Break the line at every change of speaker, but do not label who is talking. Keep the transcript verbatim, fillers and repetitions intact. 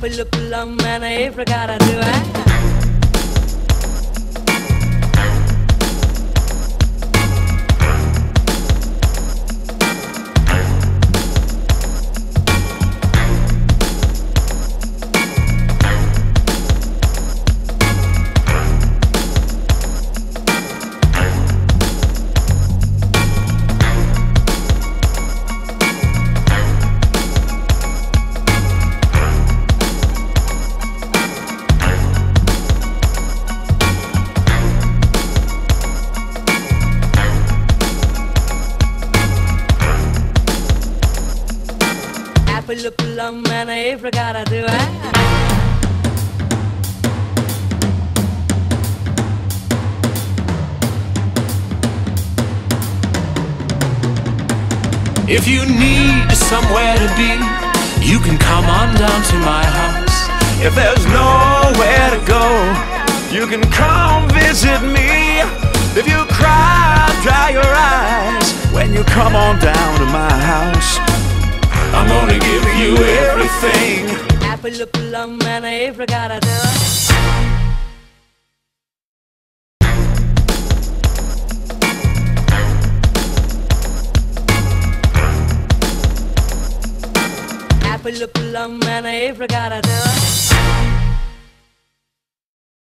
Apple plum and a fragata do I? Apple plum and a fragata do I?
If you need somewhere to be, you can come on down to my house. If there's nowhere to go, you can come visit me. If you cry, dry your eyes when you come on down to my house. I'm gonna give you everything.
Apple plum and a fragata do I? Apple plum and a fragata do I?